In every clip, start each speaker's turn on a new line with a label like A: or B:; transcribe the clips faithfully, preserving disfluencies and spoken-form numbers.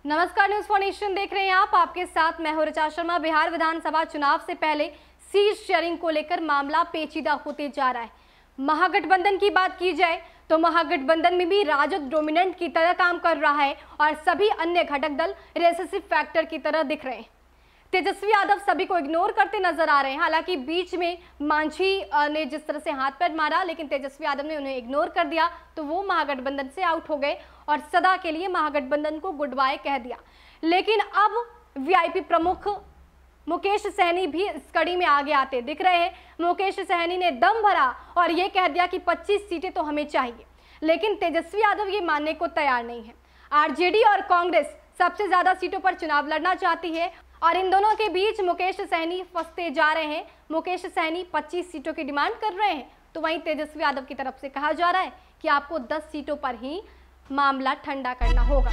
A: नमस्कार, news for nation देख रहे हैं आप। आपके साथ मैं हूं ऋचा शर्मा। बिहार विधानसभा चुनाव से पहले सीट शेयरिंग को लेकर मामला पेचीदा होते जा रहा है। महागठबंधन की बात की जाए तो महागठबंधन में भी राजद डोमिनेंट की तरह काम कर रहा है और सभी अन्य घटक दल रेसेसिव फैक्टर की तरह दिख रहे हैं। तेजस्वी यादव सभी को इग्नोर करते नजर आ रहे हैं। हालांकि बीच में मांझी ने जिस तरह से हाथ पैर मारा, लेकिन तेजस्वी यादव ने उन्हें इग्नोर कर दिया तो वो महागठबंधन से आउट हो गए और सदा के लिए महागठबंधन को गुड बाय कह दिया। लेकिन अब वीआईपी प्रमुख मुकेश सहनी भी इस कड़ी में आगे आते दिख रहे हैं। मुकेश सहनी ने दम भरा और ये कह दिया कि पच्चीस सीटें तो हमें चाहिए, लेकिन तेजस्वी यादव ये मानने को तैयार नहीं है। आरजेडी और कांग्रेस सबसे ज्यादा सीटों पर चुनाव लड़ना चाहती है और इन दोनों के बीच मुकेश सहनी फंसते जा रहे हैं। मुकेश सहनी पच्चीस सीटों की डिमांड कर रहे हैं, तो वहीं तेजस्वी यादव की तरफ से कहा जा रहा है कि आपको दस सीटों पर ही मामला ठंडा करना होगा।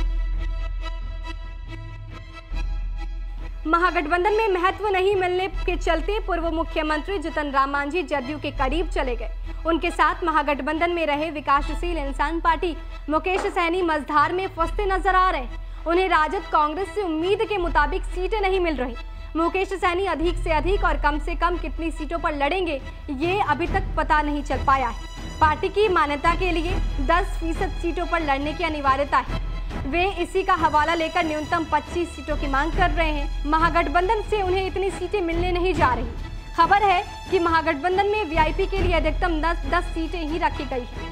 A: महागठबंधन में महत्व नहीं मिलने के चलते पूर्व मुख्यमंत्री जीतन राम मांझी जदयू के करीब चले गए। उनके साथ महागठबंधन में रहे विकासशील इंसान पार्टी मुकेश सहनी मझधार में फंसते नजर आ रहे हैं। उन्हें राजद कांग्रेस से उम्मीद के मुताबिक सीटें नहीं मिल रही। मुकेश सहनी अधिक से अधिक और कम से कम कितनी सीटों पर लड़ेंगे ये अभी तक पता नहीं चल पाया है। पार्टी की मान्यता के लिए दस फीसद सीटों पर लड़ने की अनिवार्यता है। वे इसी का हवाला लेकर न्यूनतम पच्चीस सीटों की मांग कर रहे हैं। महागठबंधन से उन्हें इतनी सीटें मिलने नहीं जा रही। खबर है कि महागठबंधन में वीआईपी के लिए अधिकतम दस दस सीटें ही रखी गई है।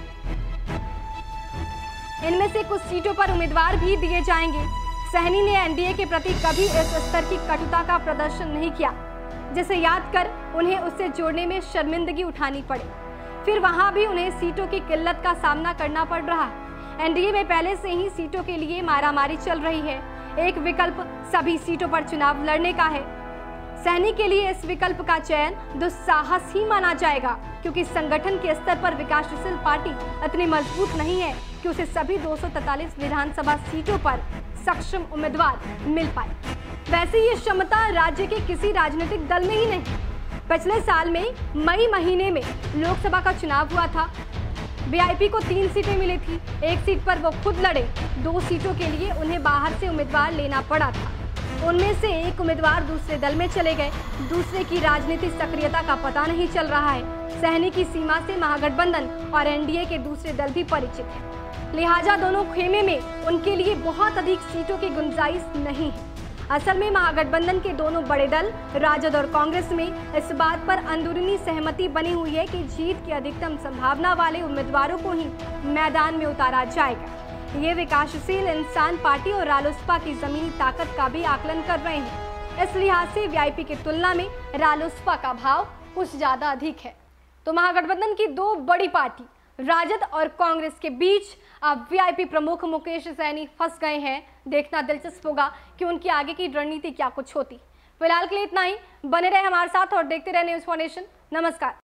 A: इनमें से कुछ सीटों पर उम्मीदवार भी दिए जाएंगे। सहनी ने एनडीए के प्रति कभी इस स्तर की कटुता का प्रदर्शन नहीं किया, जिसे याद कर उन्हें उससे जोड़ने में शर्मिंदगी उठानी पड़े। फिर वहां भी उन्हें सीटों की किल्लत का सामना करना पड़ रहा है। एनडीए में पहले से ही सीटों के लिए मारामारी चल रही है। एक विकल्प सभी सीटों पर चुनाव लड़ने का है। सहनी के लिए इस विकल्प का चयन दुस्साहस ही माना जाएगा, क्योंकि संगठन के स्तर पर विकासशील पार्टी इतनी मजबूत नहीं है कि उसे सभी दो सौ तैंतालीस विधानसभा सीटों पर सक्षम उम्मीदवार मिल पाए। वैसे ये क्षमता राज्य के किसी राजनीतिक दल में ही नहीं। पिछले साल में मई महीने में लोकसभा का चुनाव हुआ था। वीआईपी को तीन सीटें मिली थी। एक सीट पर वो खुद लड़े, दो सीटों के लिए उन्हें बाहर से उम्मीदवार लेना पड़ा था। उनमें से एक उम्मीदवार दूसरे दल में चले गए, दूसरे की राजनीतिक सक्रियता का पता नहीं चल रहा है। सहनी की सीमा से महागठबंधन और एनडीए के दूसरे दल भी परिचित हैं। लिहाजा दोनों खेमे में उनके लिए बहुत अधिक सीटों की गुंजाइश नहीं है। असल में महागठबंधन के दोनों बड़े दल राजद और कांग्रेस में इस बात पर अंदरूनी सहमति बनी हुई है कि जीत की अधिकतम संभावना वाले उम्मीदवारों को ही मैदान में उतारा जाएगा। ये विकासशील इंसान पार्टी और रालोसपा की जमीनी ताकत का भी आकलन कर रहे हैं। इस लिहाज से वीआईपी की तुलना में रालोसपा का भाव कुछ ज्यादा अधिक है। तो महागठबंधन की दो बड़ी पार्टी राजद और कांग्रेस के बीच अब वीआईपी प्रमुख मुकेश सहनी फंस गए हैं। देखना दिलचस्प होगा कि उनकी आगे की रणनीति क्या कुछ होती। फिलहाल के लिए इतना ही। बने रहे हमारे साथ और देखते रहे न्यूज फॉर नेशन। नमस्कार।